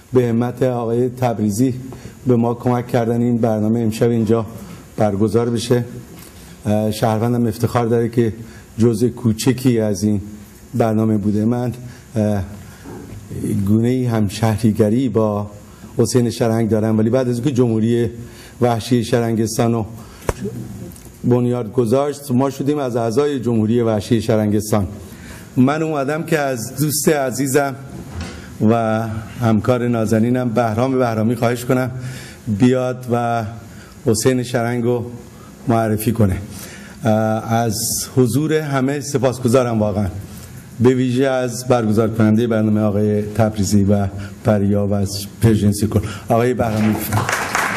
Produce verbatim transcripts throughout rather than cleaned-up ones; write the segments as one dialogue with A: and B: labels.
A: به همت آقای تبریزی به ما کمک کردن این برنامه امشب اینجا برگزار بشه. شهروندم افتخار داره که جزء کوچکی از این برنامه بوده. من گونه همشهریگری با حسین شرنگ دارم، ولی بعد از اینکه جمهوری وحشی شرنگستان رو بنیاد گذاشت ما شدیم از اعضای جمهوری وحشی شرنگستان. من اومدم که از دوست عزیزم و همکار نازنینم بهرام بهرامی خواهش کنم بیاد و حسین شرنگ رو معرفی کنه. از حضور همه سپاسگزارم واقعا، به ویژه از برگزار کننده برنامه آقای تبریزی و پریا و از پرژن سیکل. آقای بهرامی بفرمایید.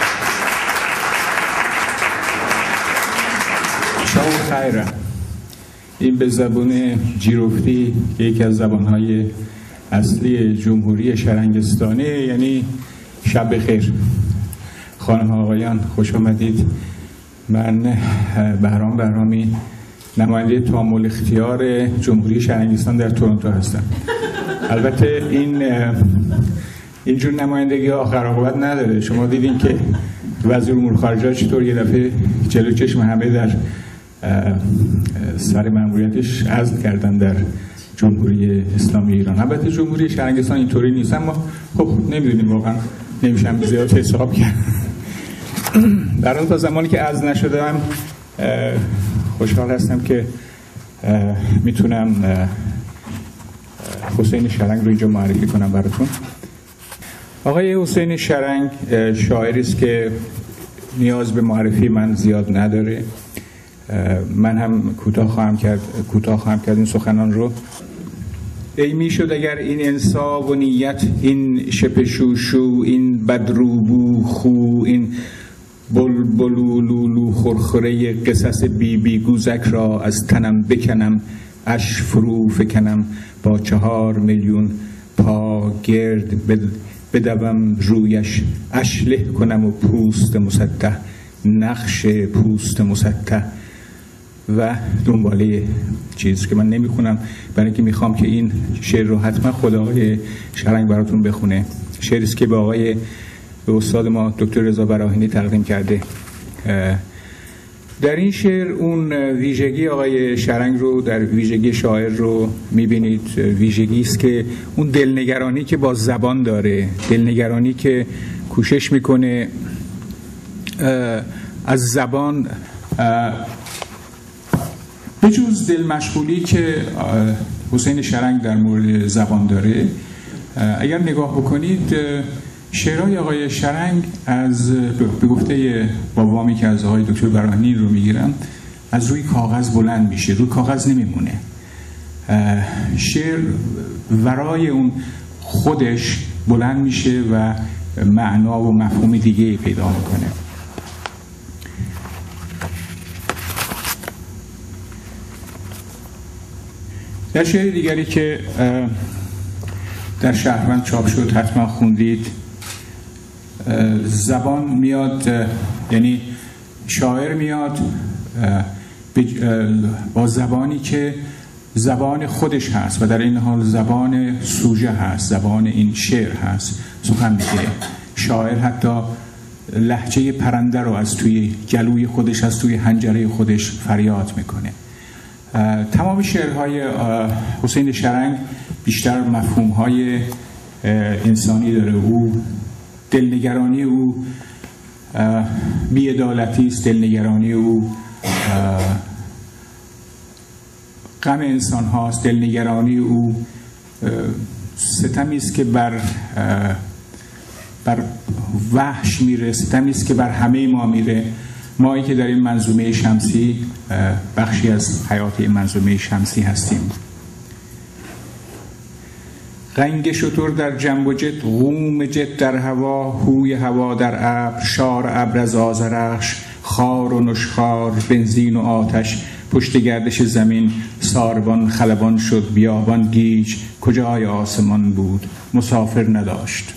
B: شما خیره. این به زبان جیروفتی که یکی از زبانهای اصلی جمهوری شرنگستانه، یعنی شب خیر. خانم آقایان خوش آمدید. من بهرام بهرامی نماینده تامل اختیار جمهوری شرنگستان در تورنتو هستم. البته این اینجور نمایندگی آخر عاقبت نداره. شما دیدین که وزیر امور خارجه چطور یه دفعه جلو چشم همه در سر مأموریتش عزل کردن در جمهوری اسلامی ایران. البته جمهوری شرنگستان اینطوری نیست، اما خب نمیدونیم واقعا، نمیشم زیاد حساب کرد. در اون تا زمانی که عزل نشدم خوشحال هستم که میتونم حسین شرنگ رو اینجا معرفی کنم براتون. آقای حسین شرنگ شاعری است که نیاز به معرفی من زیاد نداره. من هم کوتاه خواهم کرد کوتاه خواهم کرد این سخنان رو. ای میشد اگر این انصاف و نیت، این شپشوشو، این بدروبو خو، این بلبلولولو خورخوره قصص بی بی گوزک را از تنم بکنم، اش فرو فکنم، با چهار میلیون پا گرد بدوم رویش، اشله کنم و پوست مسطح، نقش پوست مسطح و دنباله چیز که من نمیخونم برای اینکه میخوام که این شعر رو حتما خدا آقای شرنگ براتون بخونه. شعری است که به آقای به استاد ما دکتر رضا براهینی تقدیم کرده. در این شعر اون ویژگی آقای شرنگ رو، در ویژگی شاعر رو میبینید. ویژگی است که اون دلنگرانی که با زبان داره، دلنگرانی که کوشش میکنه از زبان، به جز دل مشغولی که حسین شرنگ در مورد زبان داره، اگر نگاه بکنید شعرهای آقای شرنگ از به گفته بابامی که از آقای دکتر براهینی رو میگیرم، از روی کاغذ بلند میشه، روی کاغذ نمیمونه. شعر ورای اون خودش بلند میشه و معنا و مفهوم دیگه پیدا میکنه. در شعر دیگری که در شهروند چاپ شد حتما خوندید، زبان میاد، یعنی شاعر میاد با زبانی که زبان خودش هست و در این حال زبان سوژه هست، زبان این شعر هست، سخن میگه. شاعر حتی لهجه پرنده رو از توی گلوی خودش، از توی حنجره خودش فریاد میکنه. تمام شعرهای حسین شرنگ بیشتر مفهومهای انسانی داره. او دلنگرانی او بی‌عدالتی است، دلنگرانی او غم انسان هاست، دلنگرانی او ستمی است که بر بر وحش میره، ستمی است که بر همه ما میره. مایی که در این منظومه شمسی بخشی از حیات این منظومه شمسی هستیم. رنگ شتر در جنب و جد، غوم جد در هوا، هوی هوا در ابر، شار ابر از آذرخش، خار و نشخار، بنزین و آتش، پشت گردش زمین، ساربان خلبان شد، بیابان گیج، کجای آسمان بود، مسافر نداشت.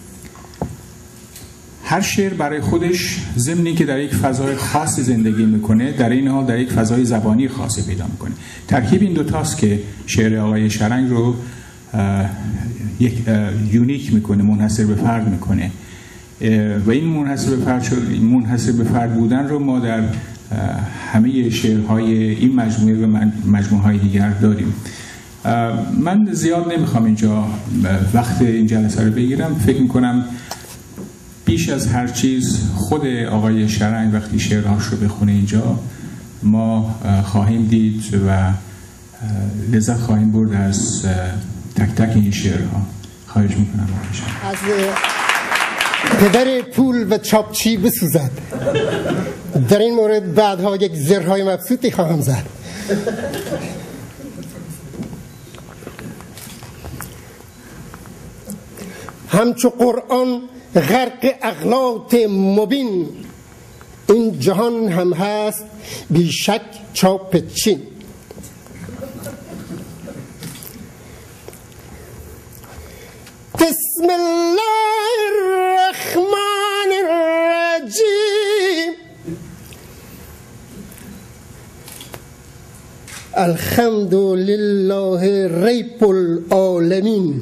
B: هر شعر برای خودش ضمنی که در یک فضای خاص زندگی میکنه، در این حال در یک فضای زبانی خاصی پیدا میکنه. ترکیب این دوتاست که شعر آقای شرنگ رو یک یونیک میکنه، منحصر به فرد میکنه و این منحصر به فرد منحصر به فرد بودن رو ما در همه شعرهای این مجموعه و مجموعه های دیگر داریم. من زیاد نمیخوام اینجا وقت این جلسه رو بگیرم. فکر میکنم بیش از هر چیز خود آقای شرنگ وقتی شعرهاش رو بخونه اینجا ما خواهیم دید و لذت خواهیم برد از تک تک این شعرها. خواهش میکنم
C: از پدر پول و چاپچی بسوزد. در این مورد بعدها یک زرهای مبسوطی خواهم زد. همچو قرآن غرق اغلاط مبین، این جهان هم هست بیشک چاپ چین. بسم الله الرحمن الرحیم. الحمد لله رب العالمین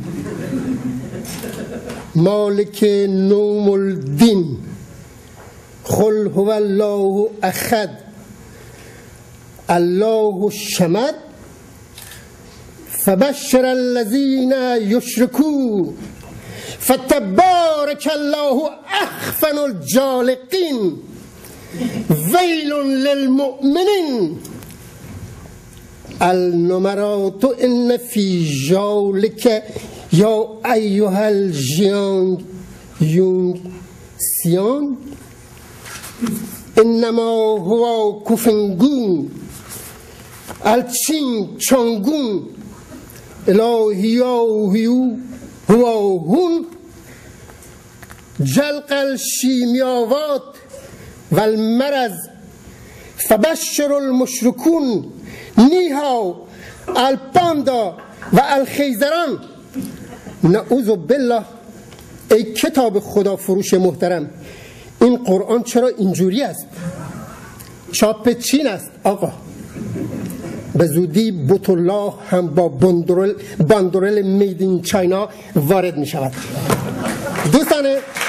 C: مالک نوم الدین قل هو الله احد الله الصمد فبشر الذين يشركون فتبارك الله احسن الخالقين ويل للمؤمنين النمرات ان في ذلك یا ایها الجیانگ یونگ سیان انما هو کفنگون الچین چانگون الهیاهیو هو هون جلق الشیمیاوات والمرض فبشر المشركون نیهاو الپاندا و الخیزران. نعوذ بالله. ای کتاب خدا فروش محترم، این قرآن چرا اینجوری است؟ چاپ چین است آقا. به زودی بوتالله هم با باندرول باندرول میدین چاینا وارد می شود. دوستان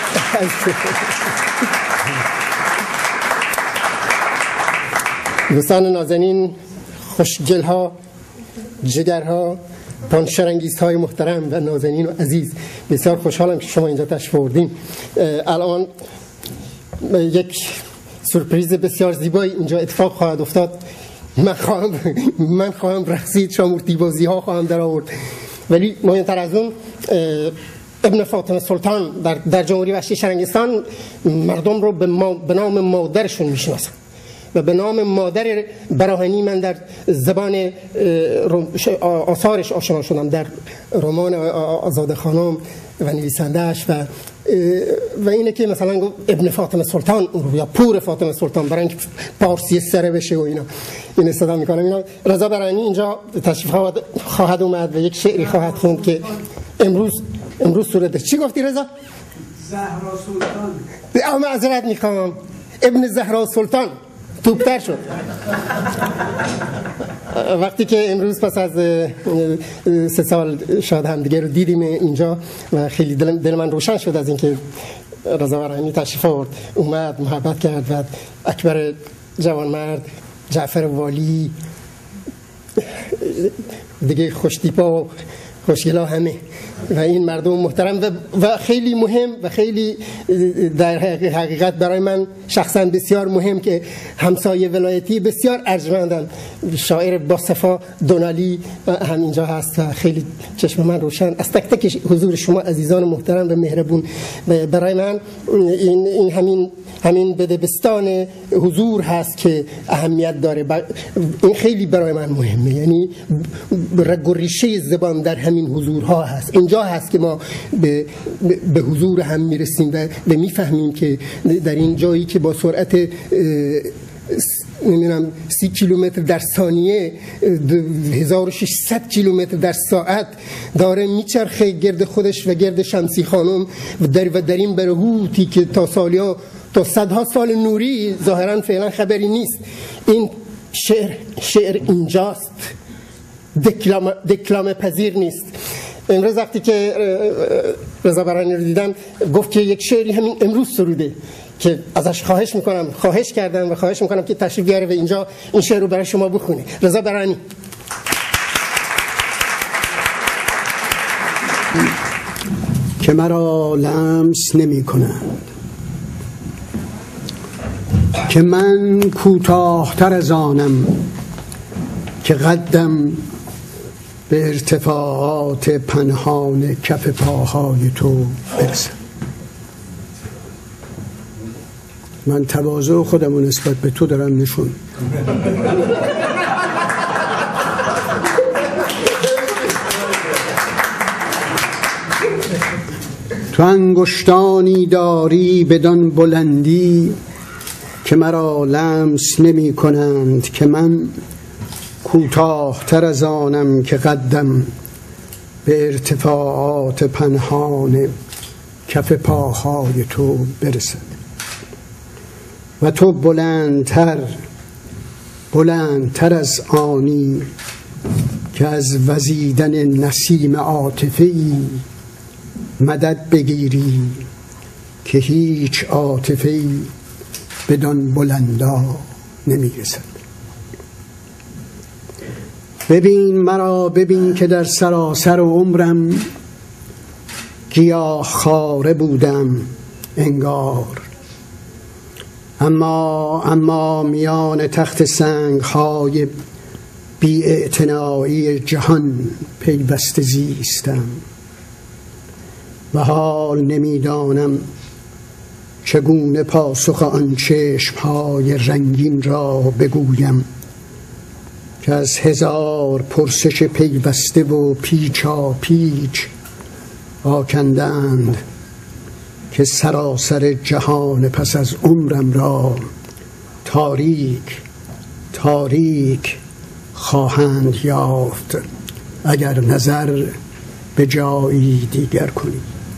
C: دوستان نازنین، خوشگل‌ها، جگرها، پانشرنگیست‌های محترم و نازنین و عزیز، بسیار خوشحالم که شما اینجا تشریف آوردین. الان یک سورپرایز بسیار زیبایی اینجا اتفاق خواهد افتاد. من خواهم من خواهم رقصید، شامورتی بازی ها خواهم در آورد، ولی مهمتر از اون ابن فاطمه سلطان در, در جمهوری وحشی شرنگستان مردم رو به, ما به نام مادرشون میشناسن و به نام مادر براهنی من در زبان آثارش آشنا شدم، در رمان آزاده خانم و نویسندهش و و اینه که مثلا گفت ابن فاطمه سلطان یا پور فاطمه سلطان برای اینکه پارسی سره بشه و اینا این استفاده میکنم. اینا رضا برانی اینجا تشریف خواهد اومد و یک شعری خواهد خوند که امروز امروز صورت چی گفتی رضا؟
D: زهرا سلطان.
C: اما معذرت میخوام، ابن زهرا سلطان توپتر شد. وقتی که امروز پس از سه سال شاید هم دیگه رو دیدیم اینجا و خیلی دل, دل من روشن شد از اینکه رضا برهانی تشریف آورد، اومد محبت کرد و اکبر جوانمرد، جعفر والی، دیگه خوشتیپا و خوشگلا همه و این مردم محترم و, و خیلی مهم و خیلی در حقیقت برای من شخصا بسیار مهم که همسایه ولایتی بسیار ارجمندن. شاعر با صفا دونالی هم اینجا هست و خیلی چشم من روشن از تک تک حضور شما عزیزان محترم و مهربون. برای من این, این همین همین بدبستان حضور هست که اهمیت داره. این خیلی برای من مهمه، یعنی رگ و ریشه زبان در همین حضورها هست. اینجا هست که ما به, به حضور هم میرسیم و, و میفهمیم که در این جایی که با سرعت نمیدونم سی کیلومتر در ثانیه هزار و ششصد کیلومتر در ساعت داره میچرخه گرد خودش و گرد شمسی خانم و در, و در این برهوتی که تا سالیا تا صدها سال نوری ظاهرا فعلا خبری نیست. این شعر شعر اینجاست، دکلام دکلام پذیر نیست. امروز وقتی که رضا برانی رو دیدم گفت که یک شعری همین امروز سروده که ازش خواهش میکنم خواهش کردم و خواهش میکنم که تشریف بیاره و اینجا این شعر رو برای شما بخونه. رضا برانی.
E: که مرا لمس نمی کنند، که من کوتاه‌تر از آنم که قدم به ارتفاعات پنهان کف پاهای تو برسم. من تواضع خودم رو نسبت به تو دارم نشون. تو انگشتانی داری بدان بلندی که مرا لمس نمی کنند، که من کوتاه‌تر از آنم که قدم به ارتفاعات پنهان کف پاهای تو برسد. و تو بلندتر بلندتر از آنی که از وزیدن نسیم عاطفه‌ای مدد بگیری که هیچ عاطفه‌ای بدان بلندا نمی‌رسد. ببین مرا، ببین که در سراسر عمرم گیاه خاره بودم انگار، اما اما میان تخت سنگ‌های بی‌اعتنایی جهان پیوسته زیستم و حال نمیدانم چگونه پاسخ آن چشم‌های رنگین را بگویم که از هزار پرسش پیوسته و پیچا پیچ آکندند که سراسر جهان پس از عمرم را تاریک تاریک خواهند یافت اگر نظر به جایی دیگر کنی.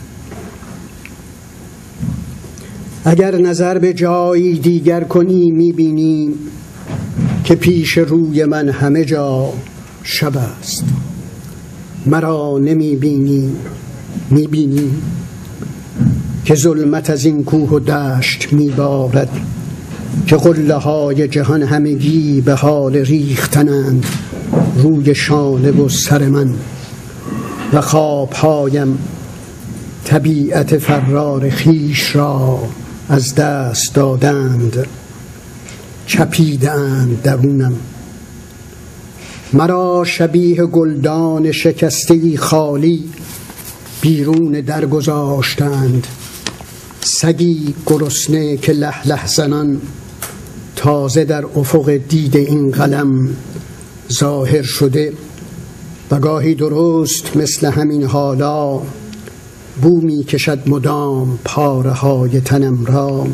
E: اگر نظر به جایی دیگر کنی میبینی که پیش روی من همه جا شب است. مرا نمیبینی، میبینی که ظلمت از این کوه و دشت میبارد، که قله های جهان همگی به حال ریختنند روی شانه و سر من و خوابهایم طبیعت فرار خیش را از دست دادند، چپیدند درونم. مرا شبیه گلدان شکسته‌ای خالی بیرون در گذاشتند، سگی گرسنه که له له زنان تازه در افق دید این قلم ظاهر شده و گاهی درست مثل همین حالا بو می کشد مدام پاره های تنم را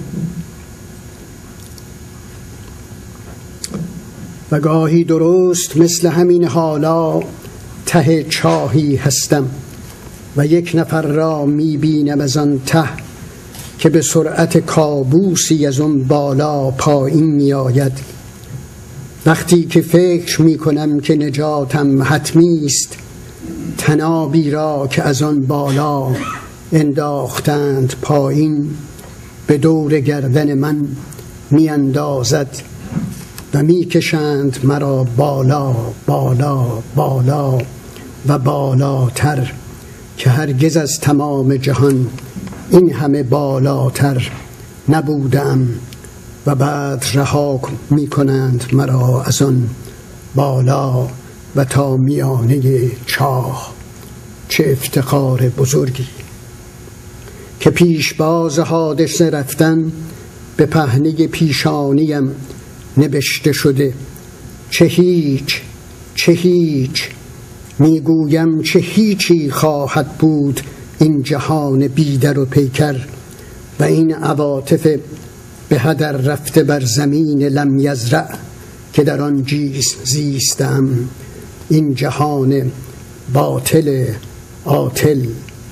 E: و گاهی درست مثل همین حالا ته چاهی هستم و یک نفر را می بینم از آن ته که به سرعت کابوسی از اون بالا پایین می آید. وقتی که فکر می کنم که نجاتم حتمی است، تنابی را که از آن بالا انداختند پایین به دور گردن من می اندازد و می کشند مرا بالا بالا بالا و بالاتر که هرگز از تمام جهان این همه بالاتر نبودم و بعد رها می کنند مرا از آن بالا و تا میانه چاه. چه افتخار بزرگی که پیشباز حادثه رفتن به پهنه پیشانیم نوشته شده. چه هیچ چه هیچ میگویم، چه هیچی خواهد بود این جهان بیدر و پیکر و این عواطف به هدر رفته بر زمین لم یزرع که در آن زیستم، این جهان باطل عاطل.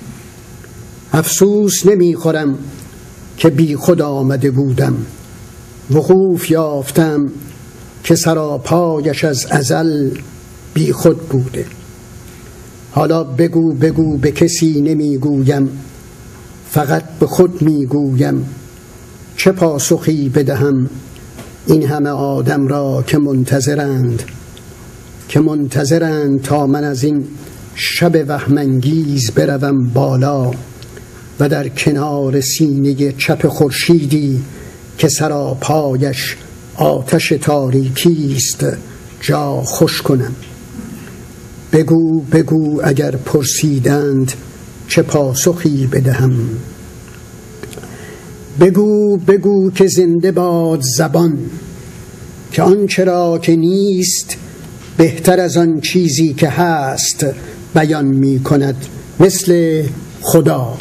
E: افسوس نمیخورم که بی خود آمده بودم، وقوف یافتم که سراپایش از ازل بی خود بوده. حالا بگو بگو به کسی نمیگویم، فقط به خود میگویم. چه پاسخی بدهم این همه آدم را که منتظرند، که منتظرند تا من از این شب وهم‌انگیز بروم بالا و در کنار سینه چپ خورشیدی که سراپایش آتش تاریکی است جا خوش کنم. بگو بگو اگر پرسیدند چه پاسخی بدهم. بگو بگو که زنده باد زبان، که آنچه را که نیست بهتر از آن چیزی که هست بیان می کند، مثل خدا.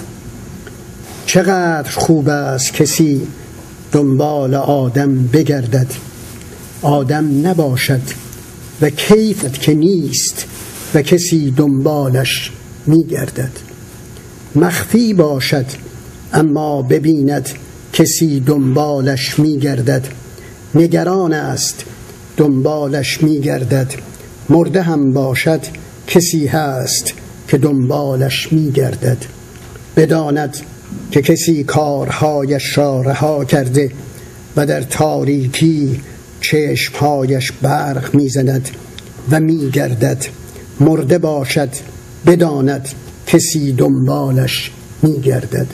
E: چقدر خوب است کسی دنبال آدم بگردد، آدم نباشد و کیفت که نیست و کسی دنبالش می گردد. مخفی باشد اما ببیند کسی دنبالش می گردد. نگران است دنبالش می گردد. مرده هم باشد کسی هست که دنبالش می گردد. بداند که کسی کارهایش را رها کرده و در تاریکی چشمهایش برق می زند و می گردد. مرده باشد بداند کسی دنبالش می گردد.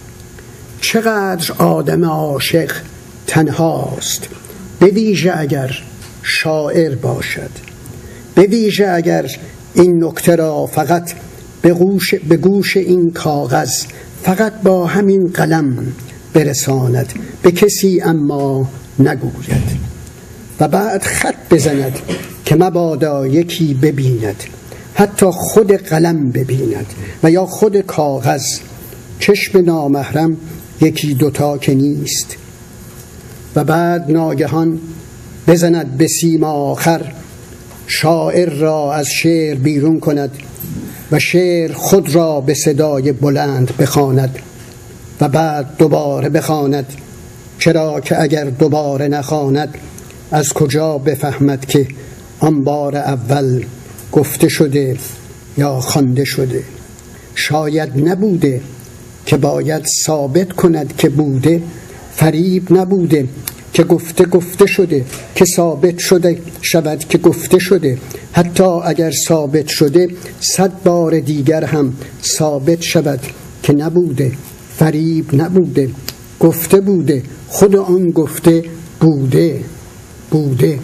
E: چقدر آدم عاشق تنهاست، به ویژه اگر شاعر باشد، به ویژه اگر این نکته را فقط به گوش, به گوش این کاغذ فقط با همین قلم برساند به کسی اما نگوید و بعد خط بزند که مبادا یکی ببیند، حتی خود قلم ببیند و یا خود کاغذ. چشم نامحرم یکی دوتا که نیست. و بعد ناگهان بزند به سیم آخر، شاعر را از شعر بیرون کند و شعر خود را به صدای بلند بخواند و بعد دوباره بخواند، چرا که اگر دوباره نخواند از کجا بفهمد که آن بار اول گفته شده یا خوانده شده. شاید نبوده که باید ثابت کند که بوده، فریب نبوده که گفته گفته شده که ثابت شده شود که گفته شده. حتی اگر ثابت شده صد بار دیگر هم ثابت شود که نبوده، فریب نبوده، گفته بوده، خود آن گفته بوده بوده.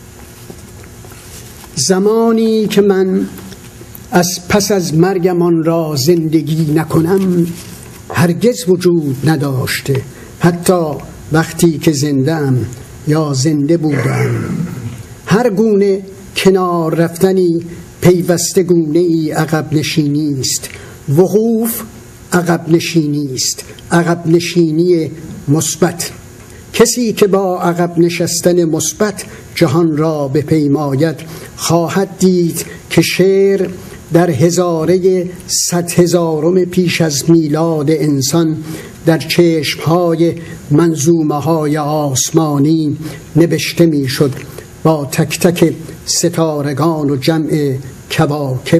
E: زمانی که من از پس از مرگم آن را زندگی نکنم هرگز وجود نداشته، حتی وقتی که زنده‌ام یا زنده بودم. هر گونه کنار رفتنی پیوسته گونه ای عقب نشینی است. وقوف عقب نشینی است، عقب نشینی مثبت. کسی که با عقب نشستن مثبت جهان را بپیماید خواهد دید که شعر در هزاره صد هزارم پیش از میلاد انسان در چشمهای منظومه های آسمانی نوشته می شد با تک تک ستارگان و جمع کواکب.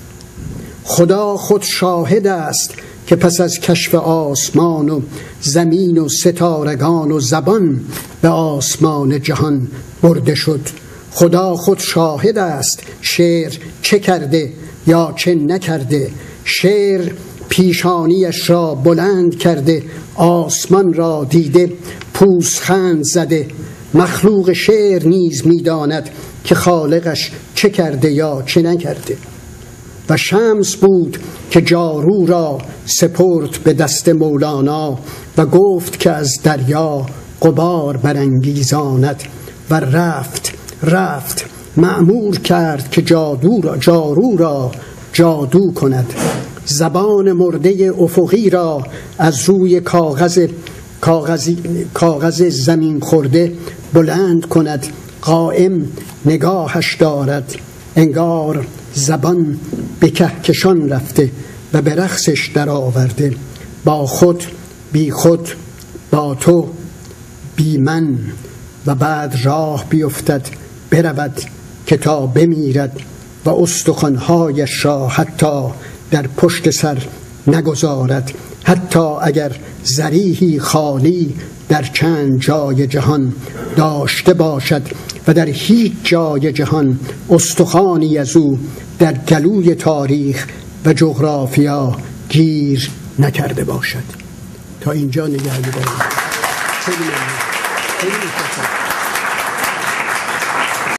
E: خدا خود شاهد است که پس از کشف آسمان و زمین و ستارگان و زبان به آسمان جهان برده شد. خدا خود شاهد است شعر چه کرده یا چه نکرده. شعر پیشانیش را بلند کرده، آسمان را دیده، پوزخند زده. مخلوق شعر نیز می‌داند که خالقش چه کرده یا چه نکرده. و شمس بود که جارو را سپرد به دست مولانا و گفت که از دریا غبار برانگیزاند و رفت رفت مأمور کرد که جادو را جارو را جادو کند. زبان مرده افقی را از روی کاغذ کاغذی کاغذ زمین خورده بلند کند. قائم نگاهش دارد، انگار زبان به کهکشان رفته و به رقصش در آورده. با خود بی خود، با تو بی من، و بعد راه بیفتد برود که تا بمیرد و استخوان‌هایش را حتی در پشت سر نگذارد، حتی اگر ذریحی خالی در چند جای جهان داشته باشد و در هیچ جای جهان استخوانی از او در گلوی تاریخ و جغرافیا گیر نکرده باشد. تا اینجا نگاه می‌دارم. خیلی ممنون. خیلی متشکرم.